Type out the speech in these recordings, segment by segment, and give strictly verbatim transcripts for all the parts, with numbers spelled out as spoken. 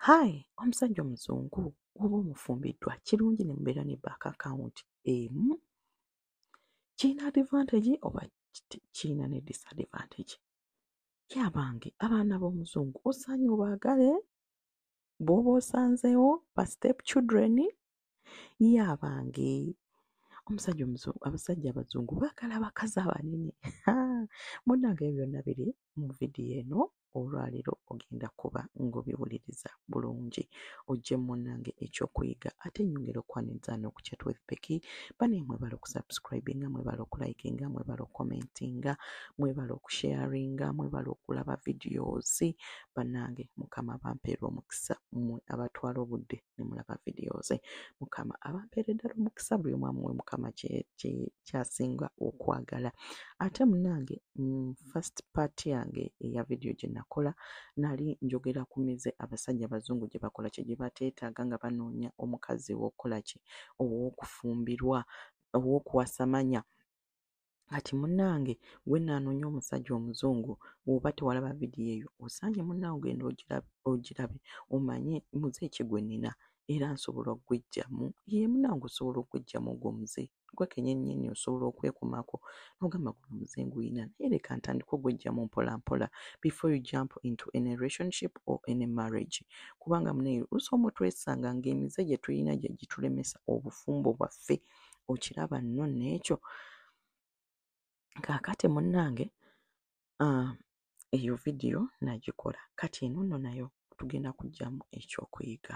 Hi, omusajja omuzungu oba omufumbiddwa kirungi ne mubeera ne bank account emu kiyina advantage oba kiyina ne disadvantage. Yabange abaana b'omuzungu osaanye obaagale bw'oba osanzeewo ba step children yabange omusajja omuzungu abasajja abazungu baagala abakazi abanene. Munnange ebyo byonna biri mu vidiyo eno olwaleero ogenda kuba ng'obiwuliriza bulungi ojje munnange ekyokuyiga ate nnyongera okwaniriza n'okuchat with Becky. Bane mwebala okusubscribinga, mwebala okulikinga, mwebala okukomentinga, mwebala okusharinga, mwebala okulaba videos. Bannange Mukama bampeerwa omukisa mmwe abatwala obudde ne mulaba videos. Mukama abampeere ddala omukisa buli omu amuwe Mukama kyasinga okwagala. Ate munnange mm, first part yange eya video gye nakola nali njogera ku mize abasajja abazungu gye bakola kye gye bateetaaga nga banoonya omukazi w'okukola ki ow'okufumbirwa ow'okuwasamanya. Kati munnange gwe naanoonya omusajja omuzungu bw'oba tewalaba vidiyo eyo osaanye munnange ogenda ogirabe ogirabe omanye muze ki gwe nnina era nsobola okugweggyamu ye munnange osobola okugweggyamu ogwo muze gwe kennyini osobola okwekomako n'ogamba guno muze nguyina naye leka ntandika ogweggyamu mpola mpola before you jump into any relationship or any marriage. Kubanga muneyo lusoomo twesanga ng'emize gye tulina gye gitulemesa obufumbo bwaffe okiraba nno n'ekyo. Kaakati munnange uh, eyo vidiyo nagikola kati eno nno nayo tugenda kuggyamu ekyokuyiga.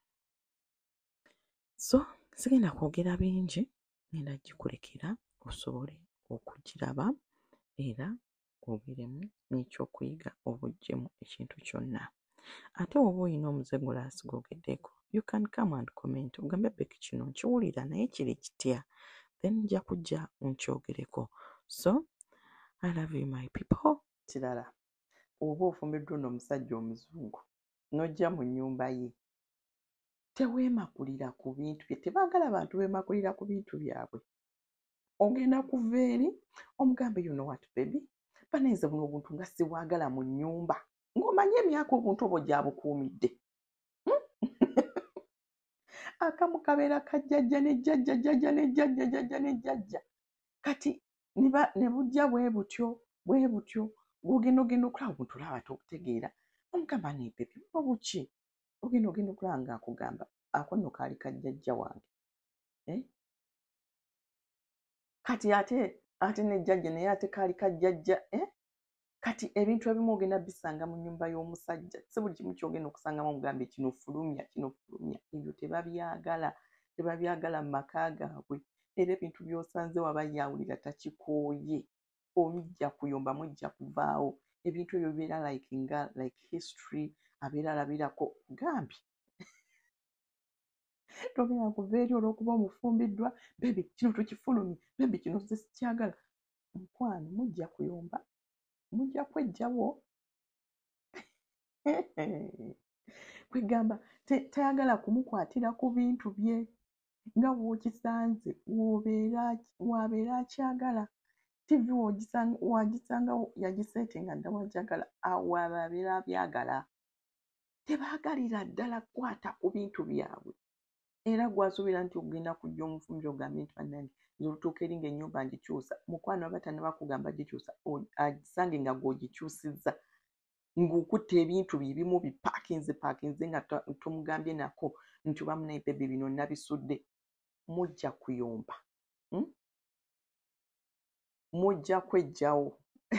So sigenda kwogera bingi ngenda gikulekera osobole okugiraba era ogeremu n'ekyokuyiga obuggyemu ekintu kyonna. Ate oba olina omuze gulaasi gw'ogeddeko you can come and comment ogambe Becky kino nkiwulira naye kiri kitya then nja kujja nkyogereko. So I love you my people. Kirala oba ofumbiddwa n'omusajja omuzungu n'ojja mu nnyumba ye teweemakulira ku bintu bye. Tebaagala bantu beemakulira ku bintu byabwe. Ogenda kuva eri omugambe you know what baby baneeze buno obuntu nga siwaagala mu nnyumba ng'omanye emyaka obuntu obwo gyabukuumidde. Akamu kabeera kajjajja ne jjajja jjajja ne jjajja jjajja ne jjajja kati ne bujja bwe butyo bwe butyo ogenda ogenda okulaba obuntu olaba tobutegeera omugamba ne baby buno buki ogenda ogenda okulaba ng'akugamba ako nno kaali kajjajja wange eh? Kati ate ate ne jjajja naye ate kaali kajjajja eh? Kati ebintu ebimu ogenda bisanga mu nnyumba y'omusajja si buli kimu kyogenda okusangamu omugambe kino fulumya kino fulumya ebyo tebabyagala tebabyagala mu maka gaabwe era ebintu by'osanze waba yawulira takikooye omujja kuyomba mujja kuvaawo ebintu ebyo bibeera like nga like history abeera alabirako gambi togenda kuva eri olw'okuba omufumbiddwa bebi kino tukifulumye bebi kino nze sikyagala mukwano mujja kuyomba mujja kwejjawo kwegamba tayagala kumukwatira ku bintu bye nga w'okisanze wabeera akyagala tivi wagisanga yagiseetinga dda wagyagala wababeera abyagala tebaagalira ddala kukwata ku bintu byabwe era gwasuubira nti ogenda kujja omufumbi ogambye nti bannange nzolutuuka eri ng'ennyumba ngikyusa mukwano aba tannabakugamba gikyusa agisange nga gw'ogikyusizza ng'okutte ebintu bibimu bipaakinze paakinze nga tomugambye nako nti oba munaye bebi bino nabisudde mujja kuyomba hmm? Mujja kwejjawo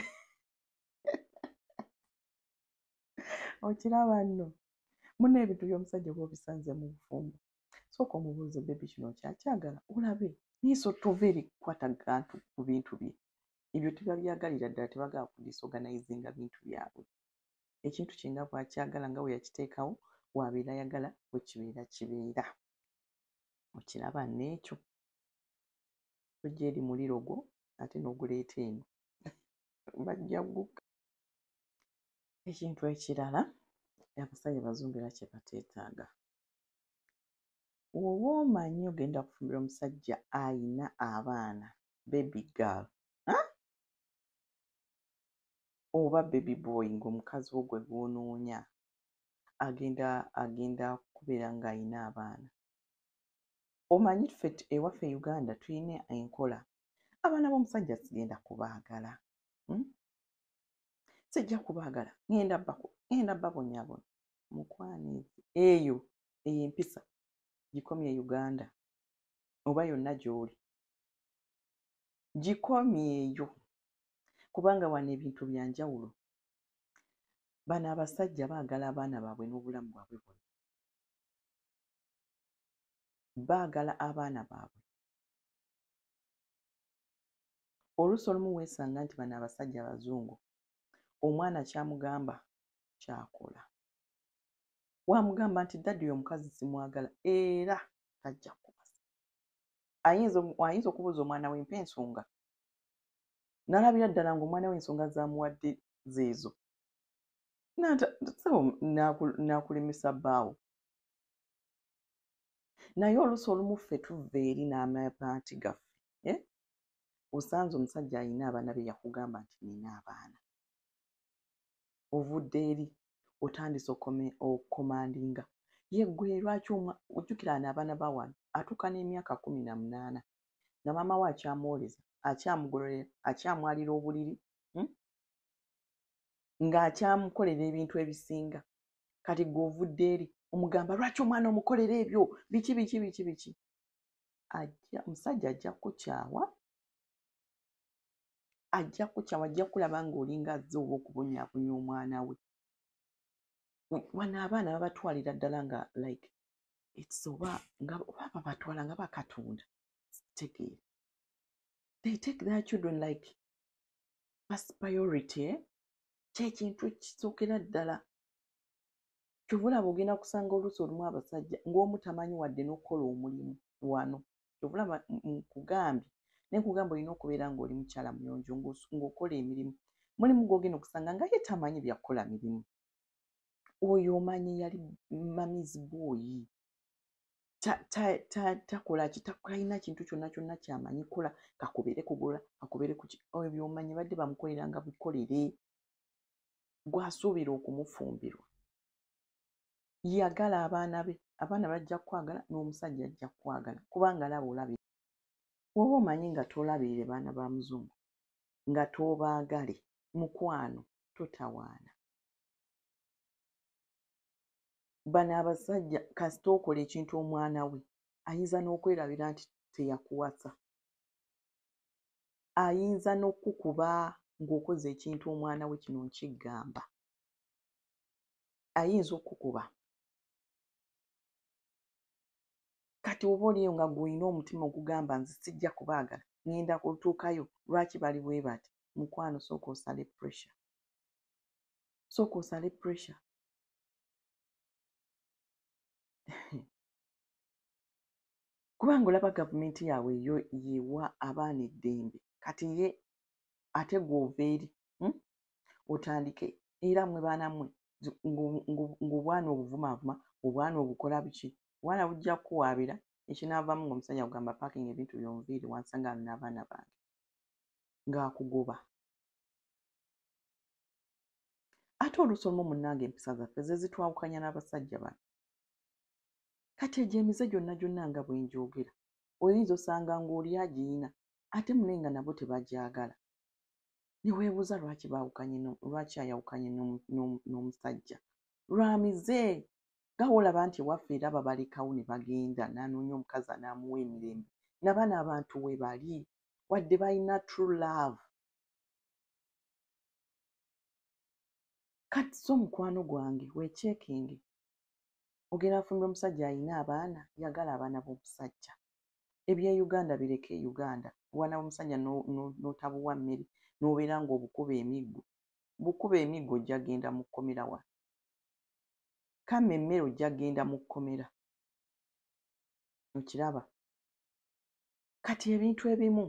okiraba nno muna ebintu by'omusajja oba obisanze mu bufumbo sooka omubuuze bebi kino kyakyagala olabe naye so tova eri kukwata gantu ku bintu bye ebyo tebabyagalira ddala tebagala ku disorganizinga bintu byabwe ekintu kinga bwakyagala nga bwe yakiteekawo wabeera ayagala bwe kibeera kibeera okiraba n'ekyo ojja eri muliro gwo ate n'oguleeta eno bajja gukka. Ekintu ekirala abasajja bazungu era kye bateetaaga oba omanyi ogenda kufumbira omusajja ayina abaana baby girl huh? Oba baby boy ng'omukazi wo gwe gw'onoonya agenda agenda kubeera ng'ayina abaana. Omanyi ffe ewaffe Uganda tulina enkola abaana b'omusajja sigenda kubaagala. Hmm? Sijja kubaagala ngenda bako ngenda babonyaabona mukwanizi eyo eyo empisa gikomye Uganda oba yonna gy'oli gikomye eyo kubanga wano ebintu bya njawulo. Bano abasajja baagala abaana baabwe n'obulamu bwabwe bwonna, baagala abaana baabwe. Oluusi olumu weesanga nti bano abasajja abazungu omwana kyamugamba kyakola. Wamugamba nti daddi oyo omukazi simwagala era tajja kubasa. Ayinza ayinza okubuuza omwana we mpa ensonga, n'alabira ddala ng'omwana we ensonga z'amuwadde zeezo, n'akulemesa bbaawo. Naye oluusi olumu ffe tuva eri n'amapaati gaffe. Eh? Osanze omusajja alina abaana be yakugamba nti nina abaana. Ovudde eri otandise okukomandinga. Ye ggwe lwaki ojjukira n'abaana ba wano atuuka n'emyaka kkumi na munaana na maama we akyamwoleza, akyamugololera, akyamwalira obuliri, hmm? ng'akyamukolera ebintu ebisinga. Kati ggwe ovudde eri omugamba lwaki omwana omukolera ebyo biki biki biki biki. Ajja omusajja ajja kukukyawa, ajja kukukyawa, ajja kulaba ng'olinga azze oba okubonyaabonya omwana we. Wano abaana babatwalira ddala nga like it's oba nga oba babatwala nga bakatunda. Tegeera. They take their children like first priority. Eh? Kyekintu ekisookera ddala. Kyova olaba ogenda kusanga oluusi olumu abasajja ng'omu tamanyi wadde n'okukola omulimu wano. Kyova olaba nkugambye naye nkugamba olina okubeera ng'oli mukyala muyonjo ng'okola emirimu. Mulimu gw'ogenda okusanga nga ye tamanyi bya kukola mirimu. Oyo omanyi yali mamizi booyi. Takola ki talina kintu kyonna kyonna kyamanyi kola, kakubere kugola, kakubere kuki. Oyo by'omanyi badde bamukolera nga bukolere. Gw'asuubira okumufumbirwa. Yagala abaana be, abaana bajja kwagala n'omusajja ajja kwagala kubanga laba olabira. Woba omanyi nga toolabirire baana ba muzungu nga toobaagale mukwano totawaana. Bano abasajja kasita okola ekintu omwana we ayinza n'okwerabira nti teyakuwasa. Ayinza n'okukuba ng'okoze ekintu omwana we kino nkigamba. Ayinza okukuba. Kati oba oliyo nga gw'olina omutima ogugamba nze sijja kubaagala ngenda kutuukayo lwaki bali bwe bati, mukwano sooka osale pressure. Sooka osale pressure. Kubanga olaba gavumenti yaabwe yo yeewa abaana eddembe. Kati ye ate gw'ova eri hmm? Otandike era mwe baana mmwe ng'obwana obuvumaavuma, obwana obukola biki, obwana bujja kuwaabira ekinaavaamu ng'omusajja kugamba paakinga ebintu by'omuviiri wansanga alina abaana bange ng'akugoba. Ate oluusi olumu munnange empisa zaffe ze zitwawukanya n'abasajja bano. Kati egyo emize gyonna gyonna nga bwe njogera oyinza osanga ng'oli agiyina ate mule nga nabo tebagyagala. Ne weebuuza lwaki baawukanye lwaki ayawukanye n'omusajja. Lwa mize. Nga olaba nti ewaffe era babalekawo ne bagenda n'anoonya omukazi anaamuwa emirembe. Nabano abantu we bali wadde balina true love. Kati so mukwano gwange weekyekenge. Ogenda kufumbira omusajja alina abaana, yagala abaana b'omusajja. Ebya Uganda bireke Uganda. Obwana bw'omusajja n'otabuwa mmere n'obeera ng'obukuba emiggo. Bukuba emiggo ojja genda mu kkomera wa. Kamma emmere ojja genda mu kkomera. Okiraba. Kati ebintu ebimu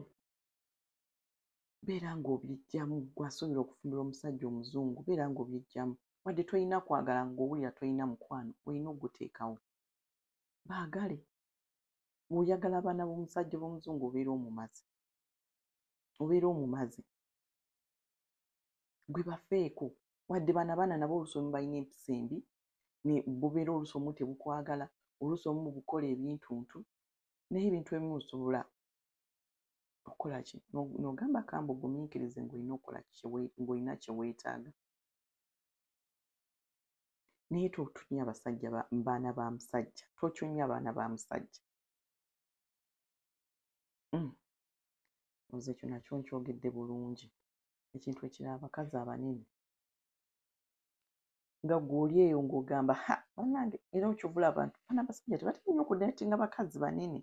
beera ng'obiggyamu gw'asuubira okufumbira omusajja omuzungu beera ng'obiggyamu. Wadde tolina kwagala ng'owulira tolina mukwano olina oguteekawo. Baagale. Bw'oyagala abaana b'omusajja b'omuzungu obeera omumazi. Obeera omumazi. Gwe bafeeko. Wadde bano abaana nabo oluusi olumu balina empisa embi ne bubeera oluusi omu tebukwagala, oluusi omu bukola ebintuntu, naye ebintu ebimu osobola okukola ki n'ogamba kambe ogumiikirize ng'olina okukola ng'olina kye weetaaga. Naye totunya abasajja baana ba musajja, tocunya baana ba musajja. Oze ekyo nakyo nkyogedde bulungi. Ekintu ekirala abakazi abanene nga gw'oli eyo ng'ogamba ha bannange era okyovula abantu bana abasajja tebateenya okudatinga bakazi banene.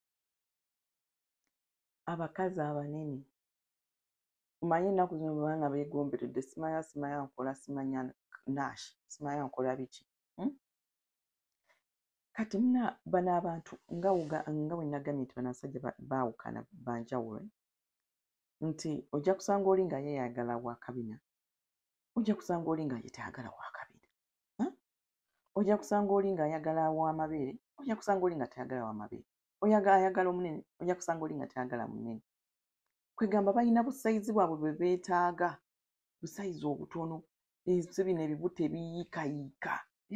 Abakazi abanene manye ennaku zino bwebanga beegomberedde simanya simanya nkola simanya naashi simanya nkola biki. Kati muna bano abantu nga nga bwe nagamye nti bano abasajja baawukana banjawulo, nti ojja kusanga oli nga yeeyagala wa kabina, ojja kusanga oli nga ye tayagala wa kabina, ojja kusanga oli nga ayagala w'amabeere, ojja kusanga oli nga tayagala w'amabeere, ayagala omunene, ojja kusanga oli nga tayagala munene. Kwegamba balina busayizi bwabwe bwe beetaaga, busayizi obutono, si bino ebibuto ebiyiikayiika.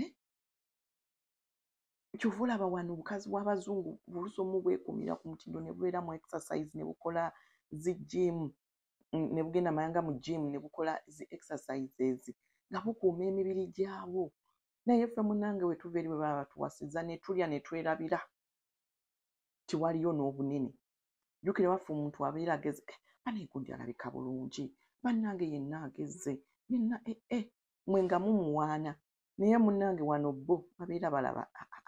Kyova olaba wano obukazi bw'Abazungu oluusi omu bwekumira ku mutindo ne bubeera mu exercise ne bukola zi gym, ne bugenda mayanga mu gym ne bukola zi exercises nga bukuuma emibiri gyabwo. Naye ffe munnange we tuva eri bwe baba batuwasizza ne tulya ne twerabira tiwaliyo n'obunene. Jjukira waffe omuntu abeera ageze, banaye gundi alabika bulungi, bannange yenna ageze, yenna eh eh mwe nga mumuwaana. Naye munnange wano bo babeera balaba.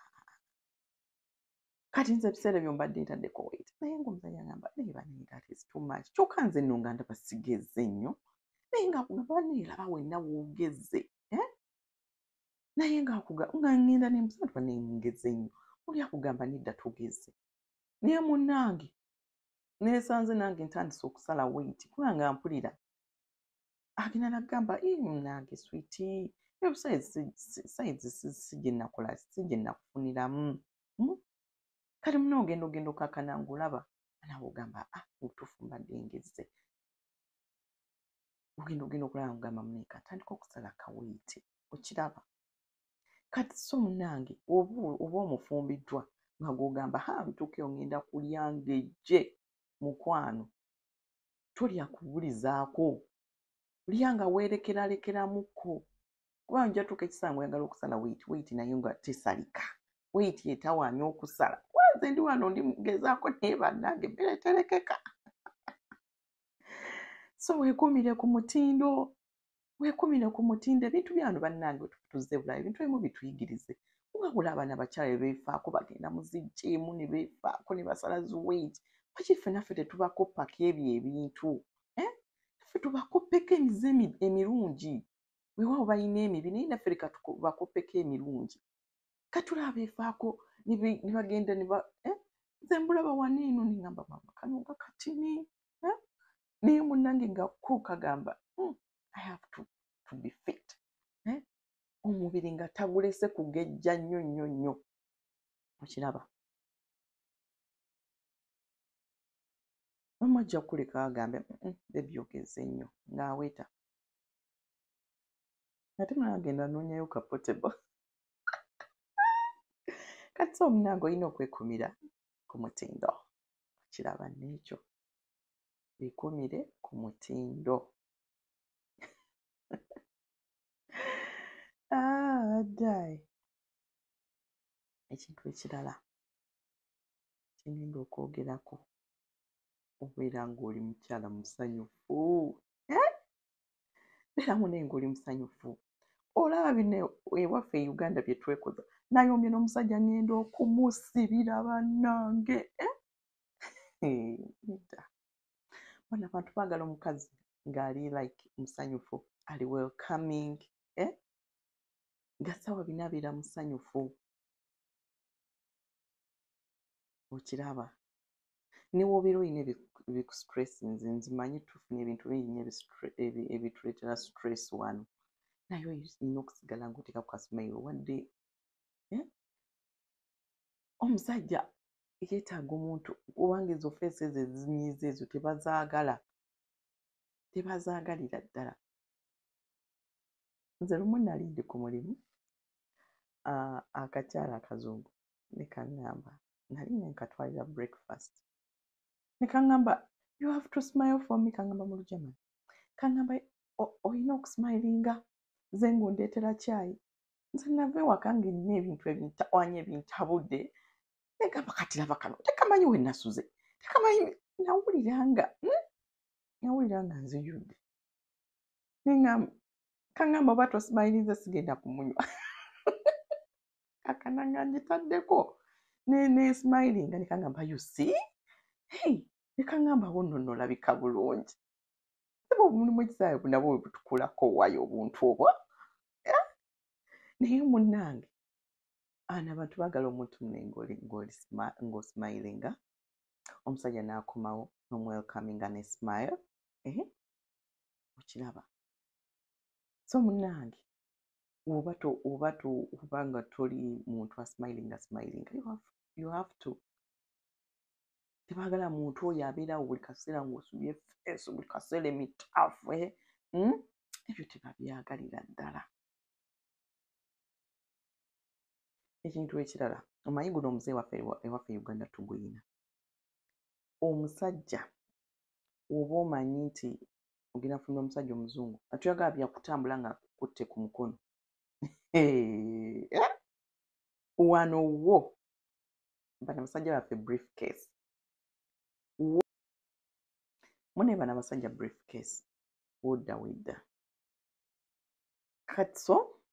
Kati nze ebiseera ebyo mbadde ntaddeko weight, naye ng'omusajja ngamba naye banaye that is too much. Kyokka nze nno nga ndaba sigeze nnyo, naye nga banaye laba wenna woogeze. Naye ng'akugamba nga ngenda ne musajja banaye ngeze nnyo, oli akugamba nedda togeze. Naye munnange neesanze nange ntandise okusala weight kubanga mpulira agenda nagamba munnange sweetie sayizi si gye nnakola si gye nnakufuniramu. Kati muna ogenda ogenda okakana ng'olaba naawe ogamba ah obutuufu mbadde ngezze. Ogenda ogenda okulaba ng'ogamba muneeka ntandika okusala kaweiti, okiraba. Kati so munnange oba omufumbiddwa nga gw'ogamba ha ntuukeyo ngenda kulya ng'ejje mukwano, tolya kubulizaako, lya nga weerekeralekeramukko. Kuba ojja tuuka ekisango oyagala okusala weight, weight naye nga tesalika, weight etawaanya okusala. Nze ndi wano ndi mugezaako naye bannange emmere eterekeka. So weekumire ku mutindo, weekumire ku mutindo. Ebintu byano bannange tuzze Bulaaya, ebintu ebimu bituyigirize. Wabula abaana abakyala beefaako bagenda mu zi gym ne beefaako ne basala zi weight. Lwaki ffe naffe tetubakoppako ebyo ebintu? Naffe tubakoppeko emize emirungi. Weewaawo balina emibi naye naffe leka tubakoppeko emirungi. Katulaba beefaako ne bagenda ne ba nze mbulaba wano eno ne ngamba mama kano nga katini. Naye munnange nga ko kagamba I have to, to be fit. Omubiri nga tagulese kugejja nnyo nnyo nnyo. Okiraba? Mama ajja kukuleka agambe bebi ogeze nnyo ng'aweta. Ate mwagenda anoonyayo ka portable. Kati so omunnange olina okwekumira ku mutindo. Okiraba n'ekyo. Weekumire ku mutindo. Ah, dai. Ekintu ekirala kyengenda okwogerako obeera ng'oli mukyala musanyufu. Beeramu naye ng'oli musanyufu. Olaba bino ewaffe e Uganda bye twekoza. Nayombye n'omusajja ngenda okumusibira bannange. Bano abantu baagala omukazi ng'ali like musanyufu, ali welcoming. Nga ssaawa bina abeera musanyufu. Okiraba? Ne w'obeera olina ebikustress, nze nzimanyi tufuna ebintu bingi ebituleetera stress wano. Naye olina okusigala ng'oteekaku kasimayiro wadde omusajja yeetaaga omuntu kubanga ezo feesi ezo ezinyiiza ezo tebazaagala. Tebazaagalira ddala. Nze lumu nali ndi ku mulimu uh, akakyala akazungu ne kaŋŋamba nali nenkatwalira breakfast ne kaŋŋamba you have to smile for me kaŋŋamba mu Lujamani kaŋŋamba olina okusmilinga nze ng'ondeetera caayi nze nava ewaka ng'ennina ebintu ebintawanya ebintabudde negamba kati laba kano tekamanyi we nasuze tekamanyi nawulira nga nawulira nga nzijudde neŋŋamba kaŋŋamba oba tosmilinze sigenda kumunywa akananga ngitaddeko ne ne smiling ne kaŋŋamba you see hey ne kaŋŋamba wo nno olabika bulungi sebo omulimu ekisaawe bunabo bwe butukulako wayo obuntu obwo naye munnange ana abantu baagala omuntu nne ng'osmilinga omusajja n'akomawo n'omwelkaminga ne smile eh okiraba so munnange oba to oba to oba nga toli muntu asmilinga smilinga you have, you have to tebaagala muntu oyo abeerawo buli kaseera ng'osubye feeso buli kaseera emitaafu eh ebyo tebabyagalira ddala. Ekintu ekirala omanyi guno omuze waffe ewaffe Uganda tuguyina omusajja oba omanyi nti ogenda kufuna omusajja omuzungu atuyagala byakutambula nga akutte ku mukono wano wo bano abasajja baffe briefcase mune bano abasajja briefcase wodda wedda katso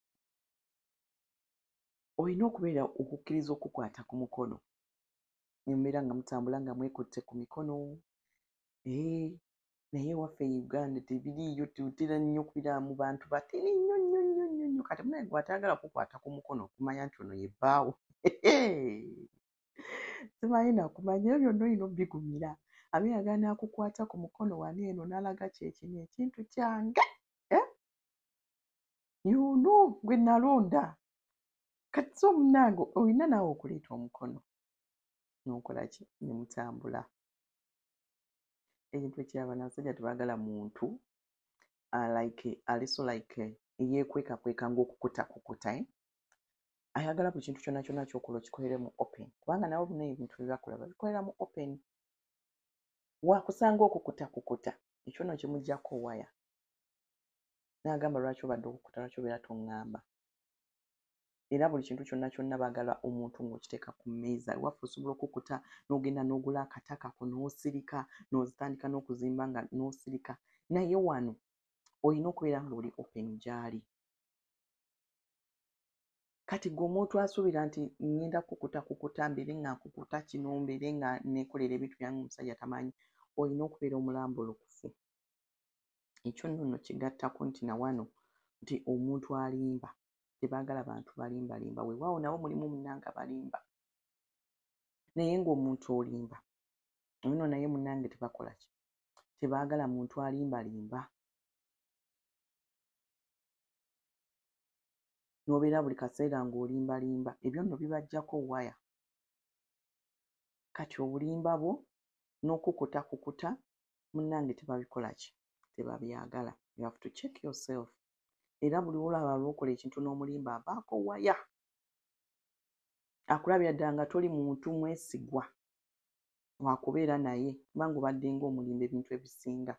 olina okubeera okukkiriza okukwata ku mukono nembeera nga mutambula nga mwekutte ku mikono ee naye waffe Uganda tebiriiyo tutera nnyo okubira mu bantu batini nnyo nnyo nnyo nnyo nnyo kati munaye gw'atayagala kukwata ku mukono okumanya nti ono ye bbaawo simanyi nakumanya ebyo byonna olina obbigumira abeeyagala n'akukwata ku mukono wano eno n'alaga kyekino ekintu kyange yuno gwe nalonda kati so omunange olina naawe okuleeta omukono n'okola ki ne mutambula. Ekintu ekiraba n'abasajja tebaagala muntu like aliso like eyeekwekakweka ng'okukutakukuta ayagala buli kintu kyonna kyonna ky'okola okikolere mu open kubanga nabo bonna ebintu bye bakola babikolera mu open wakusanga okukutakukuta ekyo nno kimuggyako waya n'agamba lwaki obadde okukuta lwaki obeera toŋŋamba era buli kintu kyonna kyonna baagala omuntu ng'okiteeka ku mmeeza ewaffe osobola okukuta n'ogenda n'ogula akatakako n'osirika n'ozitandika n'okuzimba nga n'osirika naye wano olina okubeera ng'oli open gy'ali kati gwe omuntu asuubira nti ngenda kukuta kukuta mbeere nga nkukuta kino mbeere nga neekolera ebintu byange omusajja tamanyi olina okubeera omulambulukufu ekyo nno nno kigattako nti na wano nti omuntu alimba tebaagala bantu balimbalimba weewaawo nabo mulimu munnange abalimba naye ng'omuntu olimba nno naye munnange tebakola ki tebaagala muntu alimbalimba n'obeera buli kaseera ng'olimbalimba ebyo nno bibaggyako waya kati obulimba bwo n'okukutakukuta munnange tebabikola ki tebabyagala. You have to check yourself era buli olaba lw'okola ekintu n'omulimba avaako waya akulabira ddala nga toli muntu mwesigwa wakubeera naye kubanga obadde ng'omulimba ebintu ebisinga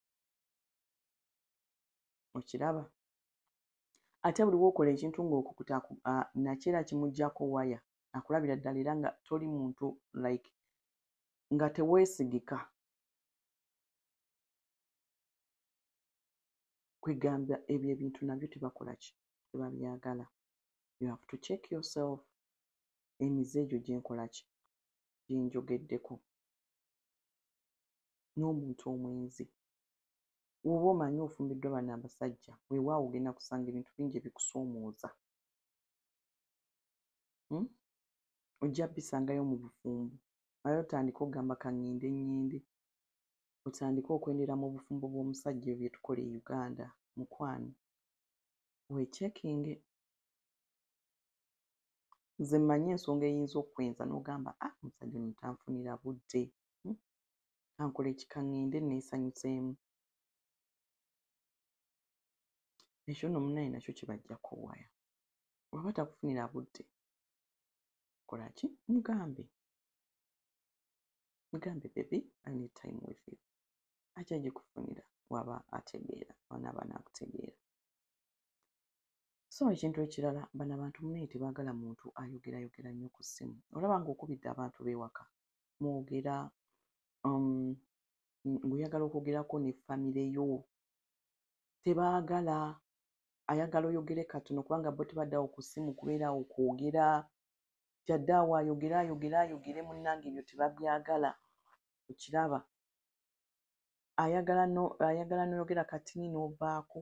okiraba ate buli lw'okola ekintu ng'okukuta nakyo era kimuggyako waya akulabira ddala era nga toli muntu like nga teweesigika kwegamba ebyo ebintu nabyo tebakola ki tebabyagala. You have to check yourself emize egyo gyenkola ki gyenjogeddeko n'omuntu omwenzi oba omanyi ofumbiddwa bano abasajja weewaawo ogenda kusanga ebintu bingi ebikusoomooza hmm? ojja bisangayo mu bufumbo aye otandika okugamba kaŋŋende nnyende otandika okwendera mu bufumbo bw'omusajja ebyo bye tukola e Uganda mukwano weecekinge nze mmanyi ensonga eyinza okwenza n'ogamba ah omusajja ono tanfunira budde kankola ekikaŋŋende neesanyuseemu ekyo nno munaye nakyo kibaggyako waya bw'aba takufunira budde kola ki mugambe mugambe baby I need time with you ajja gikufunira waba ategeera wanaaba naakutegeera. So ekintu ekirala bano abantu munne tebaagala muntu ayogerayogera nnyo ku ssimu. Olaba ng'okubidde abantu b'ewaka mwogera um, ng'oyagala okwogerako ne famire yo tebaagala ayagala oyogere katono kubanga bo tebaddawo ku ssimu kubeerawo kwogera kyaddaawo ayogere ayogere ayogere munnange ebyo tebabyagala okiraba ayagala no ayagala noyogera katini n'ovaako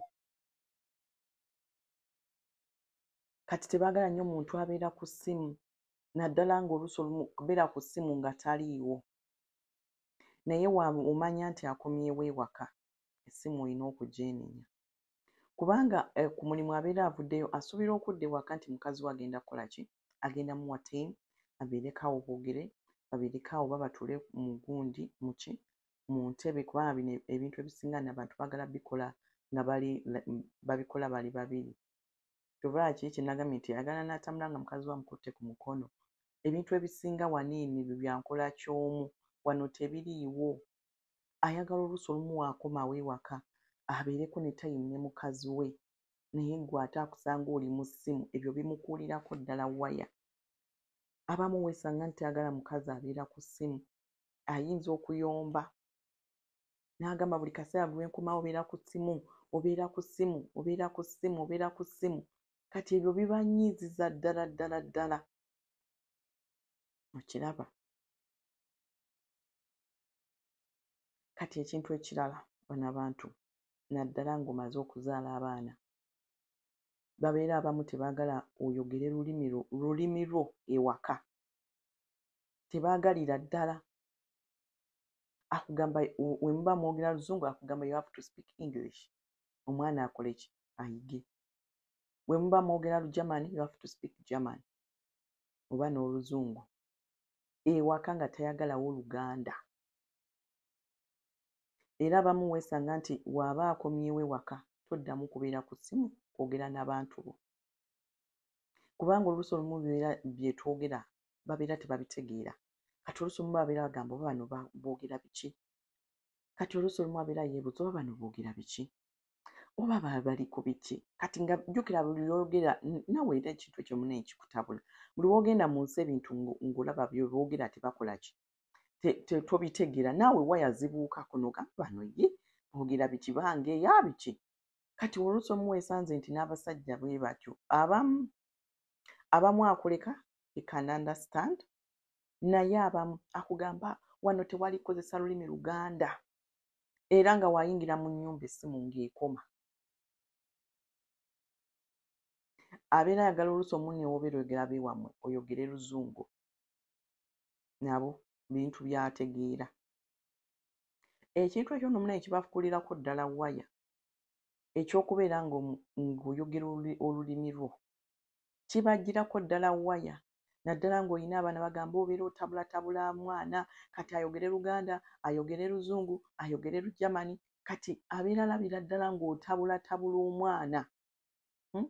kati tebaagala nnyo muntu abeera ku ssimu naddala ng'oluusi olumu kubeera ku ssimu nga taliiwo naye omanya nti akomyewo ewaka essimu olina okugyenenya kubanga eh, ku mulimu abeera avuddeyo asuubira okudda ewaka nti mukazi we agenda kukola ki agenda muwa time abeerekaawo boogere babeerekaawo babatuule mu gundi muki mu ntebe kubanga bino ebintu ebisinga n'abantu baagala bikola nga bali babikola bali babiri. Kyova ki kyenagambye nti ayagala n'atambula nga mukazi we amukutte ku mukono. Ebintu ebisinga waniini byankola ky'omu wano tebiriiwo. Ayagala oluusi olumu waakomawo ewaka abeereko ne time ne mukazi we naye gwe ate akusanga oli mu ssimu ebyo bimukuulirako ddala waya. Abamu weesanga nti ayagala mukazi abeera ku ssimu ayinza okuyomba n'agamba buli kaseera bwe nkomawo obeera ku ssimu obeera ku ssimu obeera ku ssimu obeera ku ssimu kati ebyo bibanyiiziza ddala ddala ddala okiraba. Kati ekintu ekirala bano abantu naddala ng'omaze okuzaala abaana babeera abamu tebaagala oyogere lulimi lwo lulimi lwo ewaka tebaagalira ddala akugamba we muba mwogera luzungu akugamba you have to speak English omwana akole ki ayige. We muba mwogera Lujamani you have to speak German oba n'oluzungu ewaka nga tayagalawo Luganda. Era abamu weesanga nti waaba akomyewo ewaka toddamu kubeera ku ssimu kwogera n'abantu bo kubanga oluusi olumu bibeera bye twogera babeera tebabitegeera kati oluusi olumu babeera bagamba oba bano boogera biki kati oluusi olumu abeera yeebuuza oba bano boogera biki oba bali ku biki kati nga jjukira buli lwogera nawe era ekintu ekyo munne ekikutabula buli wogenda mu nsi ebintu ng'olaba bye boogera tebakola ki tobitegeera naawe waya zibuukako n'ogamba bano ye boogera biki bange ya biki kati oluusi olumu weesanze nti n'abasajja bwe batyo abamu abamu akuleka he can understand naye abamu akugamba wano tewali kozesa lulimi Luganda era nga waayingira mu nnyumba essimu ng'ekoma abeera ayagala oluusi olumu ne wobeera oyogera beewammwe oyogere Luzungu nabo bintu by'ategeera. Ekintu ekyo nno munaye kibafukulirako ddala waya ekyokubeera ng'oyogera olulimi lwo kibagirako ddala waya naddala ng'olina abaana bagamba obeera otabulatabula mwana kati ayogere Luganda ayogere Luzungu ayogere Lujamani kati abeera alabira ddala ng'otabulatabula omwana hmm?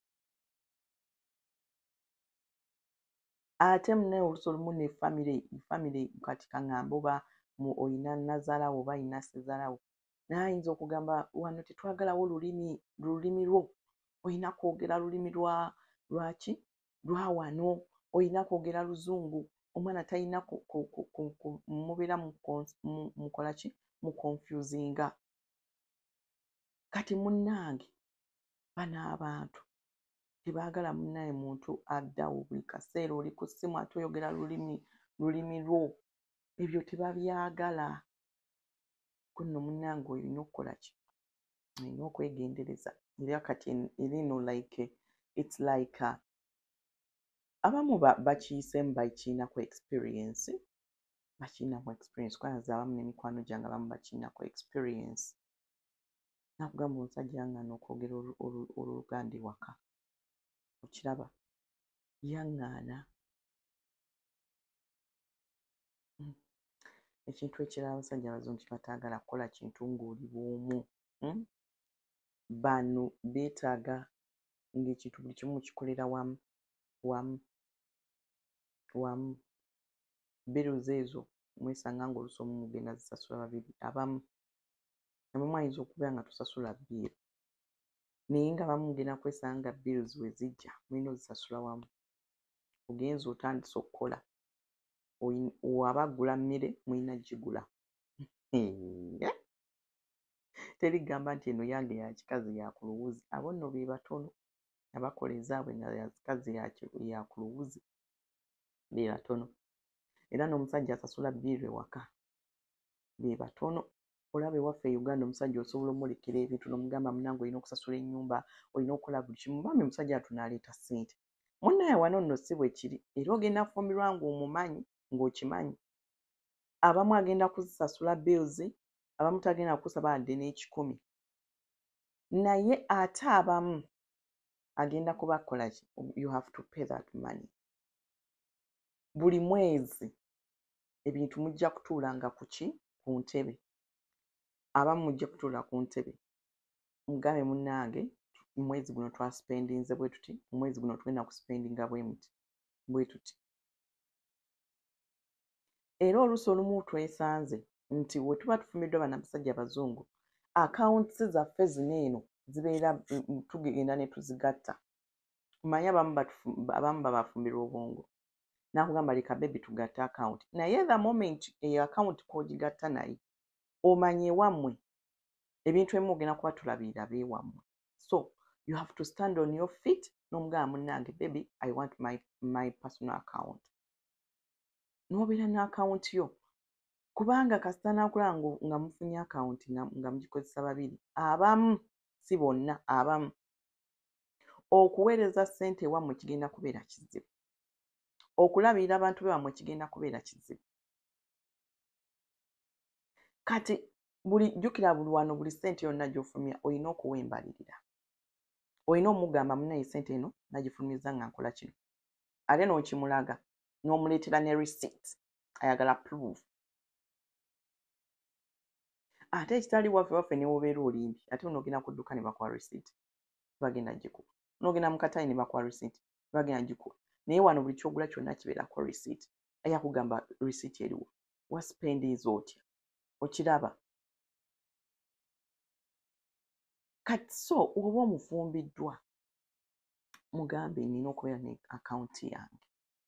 Ate munaye oluusi olumu ne famire famire kati kaŋŋambe oba oyina nazaalawo oba ayina sezaalawo naye ayinza okugamba wano tetwagalawo lulimi lulimi lwo olina kwogera lulimi lwa lwaki lwa wano olina kwogera Luzungu omwana talina mubeera mukola ki mu confusinga. Kati munnange bano abantu tebaagala munnaye muntu addawo buli kaseera oli ku ssimu ate oyogera lulimi lulimi lwo ebyo tebabyagala kunno munnange olina okukola ki olina okwegendereza era kati era eno like it's like uh, abamu bakiyiseemu bakiinaku experience bakiinaku experience kwanza abamu n'emikwano gyange abamu bakiinaku experience nakugamba omusajja yaŋŋaana okwogera Oluganda ewaka okiraba yaŋŋaana. Ekintu ekirala abasajja abazungu kye bataagala kukola kintu ng'oli bw'omu bano beetaaga ng'ekintu buli kimu mukikolera wamu wamu wamu bills ezo mwesanga ng'olusomo mugenda zisasula babiri abamu abamu ayinza okubeera nga tosasula bbiiro naye nga abamu mugenda kwesanga bills we zijja mulina ozisasula wamu ogenza otandise okukola waba agula mmere mulina gigula terigamba nti eno yange ya kikazi ya ku luwuzi abo nno be batono abakola ezaabwe nga ya kikazi ya ku luwuzi be batono era n'omusajja asasula bbiiro ewaka be batono olaba ewaffe e Uganda omusajja osobola omulekera ebintu n'omugamba munange olina okusasula ennyumba olina okukola buli kimu bambi omusajja atunaaleeta ssente munnaye wano nno si bwe kiri era ogenda kufumbirwa ng'omumanyi ng'okimanyi abamu agenda kuzisasula bills abamu tagenda kukusaba wadde n'ekikumi naye ate abamu agenda kubakola ki you have to pay that money buli mwezi ebintu mujja kutuulanga ku ki ku ntebe abamu mujja kutuula ku ntebe mugambe munnange omwezi guno twasipendinze bwe tuti omwezi guno tugenda kusipendinga bwe muti bwe tuti era oluusi olumu twesanze nti we tuba tufumiddwa bannabasajja abazungu akawunti zaffe zino eno zibeera tugenda ne tuzigatta kumanye abamu abamu babafumbirwa obwongo n'akugamba leka bebi tugatte akawunti naye the moment eyo akawunti k'ogigatta naye omanye ewammwe ebintu ebimu ogenda kuba tulabirira beewammwe so you have to stand on your feet n'omugamba munnange baby I want my, my personal account n'obeera n'akawunti yo kubanga kasita n'akulaba nga mufunye akawunti nga mugikozesa babiri abamu si bonna abamu okuweereza ssente ewammwe kigenda kubeera kizibu okulabirira abantu bewammwe kigenda kubeera kizibu kati buli jjukira buli wano buli ssente yonna gy'ofulumya olina okuwembalirira olina omugamba munnaye ssente eno nagifulumiza nga nkola kino ate n'okimulaga n'omuleetera ne receipt ayagala proof ate ekitali waffe waffe ne wobeera olimbi ate onoogenda ku dduka ne bakuwa receipt bagenda gikuwa n'ogenda mu katale ne bakuwa receipt bagenda gikuwa naye wano buli kyogula kyonna kibeerako receipt aye akugamba receipt eriwo waspendinze otya okiraba kati so oba omufumbiddwa mugambe nina okubeera ne akawunti yange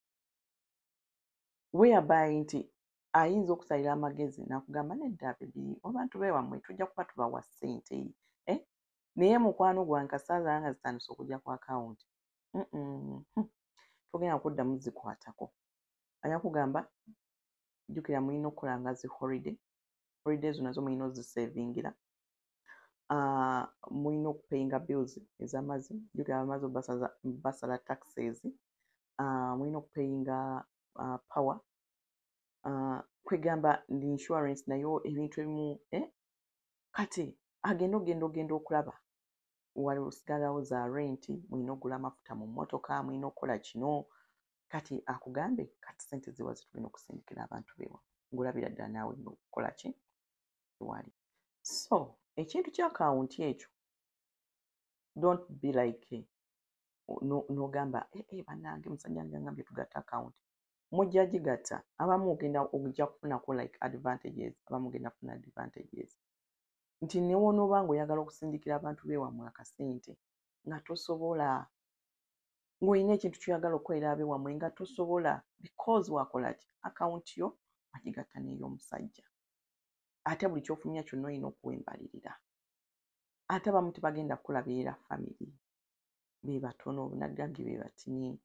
whereby nti ayinza okusalira amagezi n'akugamba nedda bibiri abantu beewammwe tujja kuba tubawa ssente eh? naye mukwano gwange kasaaza nga zitandise okujja ku akawunti mm -mm. togenda kuddamu zikwatako ayakugamba jjukira mulina okukola nga zi holiday holiday zo nazo mulina ozisevingira uh, mulina okupayinga bills ez'amazzi jjukira amazzi basala, basala taxes uh, mulina okupayinga uh, power uh, kwegamba ndi insurance nayo ebintu ebimu eh? kati agenda ogenda ogenda okulaba wali osigalawo za renti mulina okugula amafuta mu mmotoka mulina okukola kino kati akugambe kati ssente ziwa zitulina okusindikira abantu beewa ng'olabira ddala naawe okukola ki wali so ekintu ky'akawunti ekyo don't be like n'ogamba no, eh, bannange musajja wange angambye tugatta akawunti mujja gigatta abamu ogenda ojja kufunako like advantages abamu ogenda kufuna advantages nti newo n'oba ng'oyagala okusindikira abantu beewammwe akasente nga tosobola ng'olina ekintu kyoyagala okukolera abeewammwe nga tosobola because wakola ki akawunti yo wagigatta n'ey'omusajja ate buli kyofumya kyonna olina okuwembalirira ate abamu tebagenda kukulabirira family be batono nagambye be batini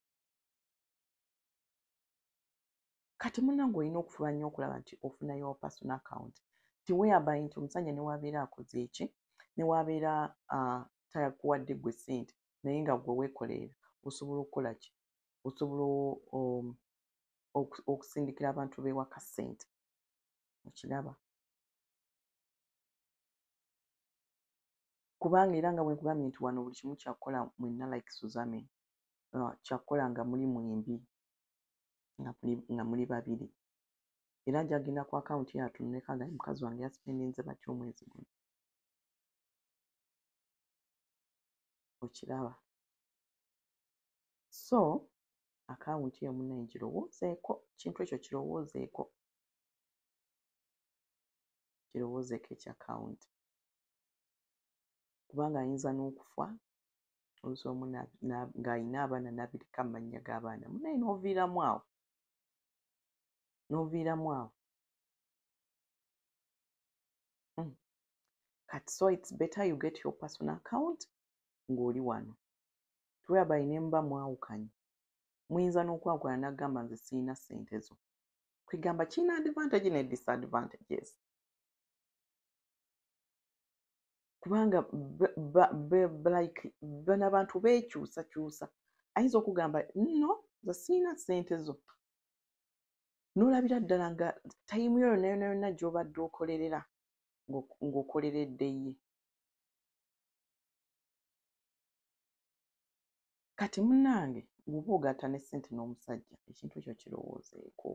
kati munnange olina okufuba nnyo okulaba nti ofunayo personal account tiweabayi nti omusajja ne waabeera akoze eki ne waabeera uh, tayakuwadde gwe ssente naye nga gwe weekolera osobola okukola ki osobola um, okusindikira abantu beewaka ssente okiraba kubanga era nga bwenkugambye nti wano buli kimu kyakukola mwenna like Suzame uh, kyakukola nga muli mwembi nga muli, nga muli babiri era gyagenda ku akawunti yatunuleka nga mukazi wange yasipendinze batya omwezi guno okiraba So akawunti yo munne ngirowoozeeko, kintu ekyo kirowoozeeko, kirowoozeeko ekyakawunti kubanga ayinza n'okufa oluusi omu ng'ayina abaana n'abirika mu mannya g'abaana munnaye n'oviiramu awo n'oviiramu awo mm. Kati so it's better you get your personal account ng'oli wano whereby ne muba mwawukanye muyinza n'okwawukana n'agamba nze sirina ssente zo kwegamba kirina advantage ne disadvantages kubanga like bano abantu beekyusakyusa ayinza okugamba nno nze sirina ssente zo n'olabira ddala nga tayimu yo yonna yonna yonna gy'obadde okolerera ng'okoleredde ye kati munnange bw'oba ogatta ne ssente n'omusajja ekintu ekyo kirowoozeeko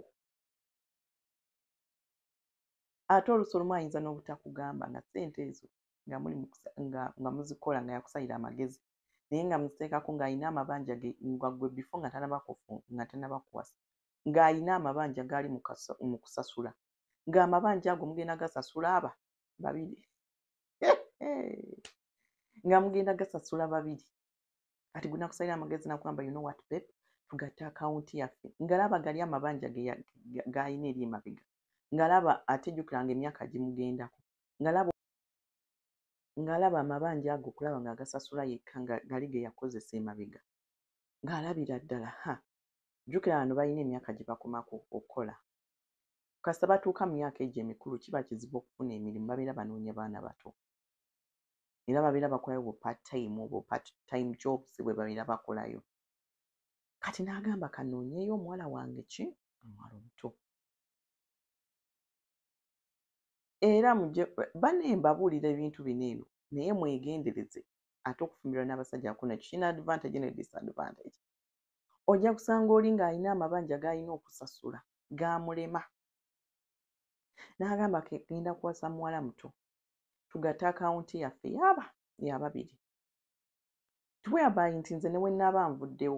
ate oluusi olumu ayinza n'obutakugamba nga ssente ezo nga muli nga muzikola nga yakusayira amagezi naye nga muziteekako ng'ayina amabanja ge nga ggwe bifo nga nga tannabakuwasa ng'ayina amabanja gaali mu kusasula ng'amabanja ago mugenda gasasula aba babiri nga mugenda gasasula babiri kati gwe nakusayira amagezi nakugamba you know what babe tugatte akawunti yaffe ngalaba gali amabanja g'ayina eri emabega ngalaba atejjukiranga emyaka gimugendako ngalaba ng'alaba amabanja ago okulaba ng'agasasula yekka nga gali ge yakozesa emabega ng'alabira ddala ha jjukira bano balina emyaka gye bakomako okukola kasita batuuka mu myaka egyo emikulu kiba kizibu okufuna emirimu babeera banoonya baana bato era babeera bakolayo bu part time oba part time jobs bwe babeera bakolayo kati n'agamba kanoonyeeyo omuwala wange ki omuwala omuto era muje bane mbabuulira ebintu bino eno naye mwegendereze ate okufumbirwa n'abasajja kuno kirina advantage ne disadvantage ojja kusanga oli ng'alina amabanja g'alina okusasula gaamulema n'agamba genda kuwasa muwala muto tugatte akawunti yaffe yaba yababiri tuweabayi nti nze ne we nnaaba nvuddewo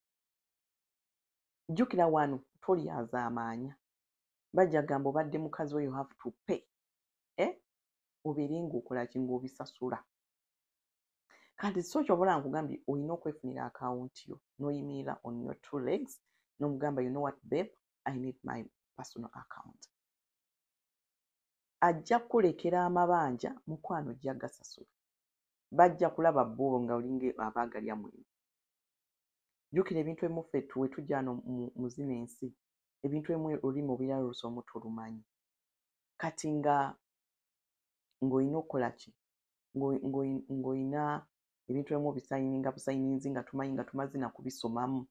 jjukira wano tolyazaamaanya bajja gamba obadde mukazi we you have to pay eh obeere ng'okola ki ng'obisasula kati so kyobula nkugambye olina okwefunira akawunti yo n'oyimirira on your two legs n'omugamba you know what babe I need my personal account ajja kulekera amabanja mukwano ojja gasasula bajja kulaba bbo nga olinga abaagalya mwene jjukira ebintu ebimu ffe tuwe tujja wano mu zino ensi ebintu ebimu olulimi obirala oluusi omuto olumanyi kati nga ng'olina okukola ki ng'olina ebintu ebimu bisayininga busayininzi nga tumanyi nga tumaze na kubisomamu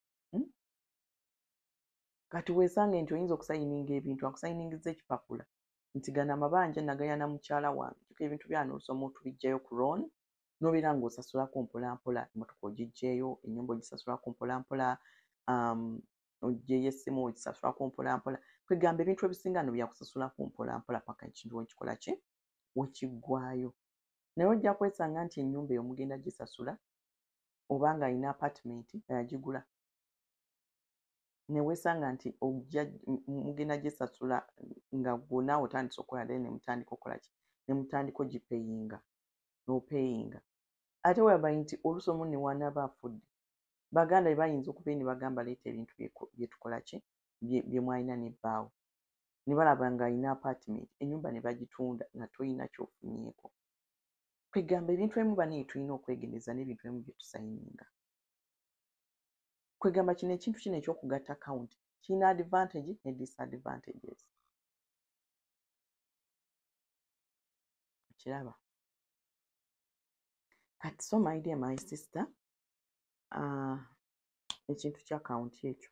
kati weesange nti oyinza okusayininga ebintu akusayiningiza ekipapula nti gano amabanja nagayana mukyala wange jjukira ebintu byano oluusi omu tubijjayo ku loan n'obeera ng'osasulako mpolampola emmotoka ogiggyeyo ennyumba ogisasulako mpolampola oggyeyo essimu ogisasulako mpolampola kwegamba ebintu ebisinga no byakusasulako mpolampola paka ekintu wekikola ki wekiggwayo naye ojja kwesanga nti ennyumba eyo mugenda gisasula oba nga alina apartment yagigula ne weesanga nti ojja mugenda gisasula nga gwonaawe otandise okukola naye ne mutandika okukola ki ne mutandika ogipeyinga n'opeyinga ate webayi nti oluusi omu ne wanaaba afudde baganda bye bayinza okubeera ne bagamba leeta ebintu bye tukola ki bye mwalina n'ebbaawo ne balaba ng'alina apartment ennyumba ne bagitunda nga tolina kyofunyeeko kwegamba ebintu ebimu baniye tulina okwegendereza n'ebintu ebimu bye tusayininga kwegamba kino ekintu kino ekyokugatta account kirina advantage ne disadvantages kiraba kati so my dear my sister uh, ekintu kya account ekyo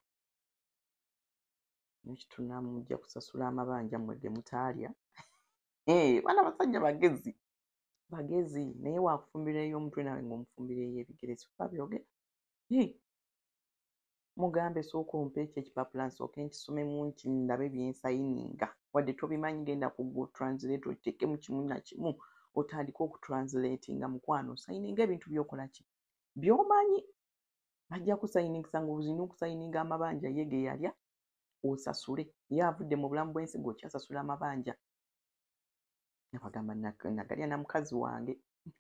nekitunamu mujja kusasula amabanja mwege mutaalya eh bana basajja bagezi bagezi naye wakufumbira ey'omutwe nawe ng'omufumbira ey'ebigere sifa byogera hey mugambe sooka ompe ekyo ekipapula nsooke nkisomemu nti ndabe byensayininga wadde tobimanyi genda ku Google Translate oteekemu kimu na kimu otandika okutranslatinga mukwano osayininga ebintu byokola ki by'omanyi ajja kusayininga ng'ozina okusayininga amabanja ye ge yalya osasule ye avudde mu bulamu bw'ensi ng'okyasasula amabanja. Nabagamba nagalya na mukazi wange.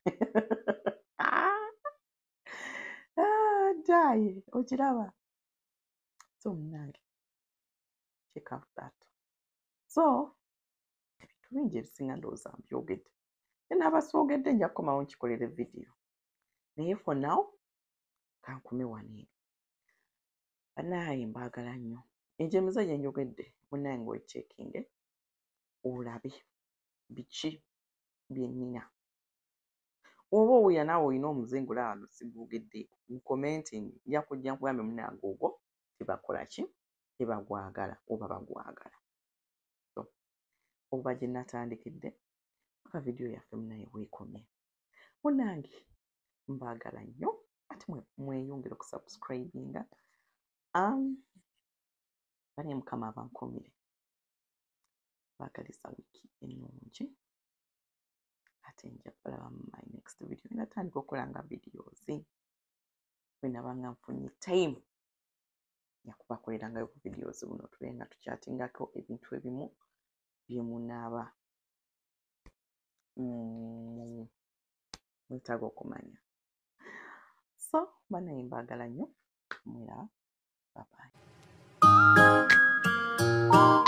Daayi okiraba. So munnange check out that. So ebintu bingi ebisinga ndowooza mbyogedde. N'abasoogedde nja kukomawo nkikolere vidiyo. Naye for now kankume wano eno. Bannaaye mbaagala nnyo. Enjemiza gye njogedde munnange ng'okicekinge olabe biki bye nnina. Oba owuya naawe olina omuzingo olaba lusigugedde mu commenting nja kujja nkugambe munnange ogwo tebakola ki tebagwagala oba bagwagala. So oba gye natandikidde paka vidiyo yaffe munnaaye weekomye. Munnange mbaagala nnyo ate mweyongere okusubscribinga. Um, bane mukama abankomere. Baagaliza wiki ennungi. Ate nja kulaba mu my next video. Natandika okulanga videos. Bwe nabanga nfunye time yakubakolerangayo ku videos buno tube nga tukyatingako ebintu ebimu bye munaaba mm, mwetaaga okumanya. So banaye mbaagala nnyo. Mwera bye bye.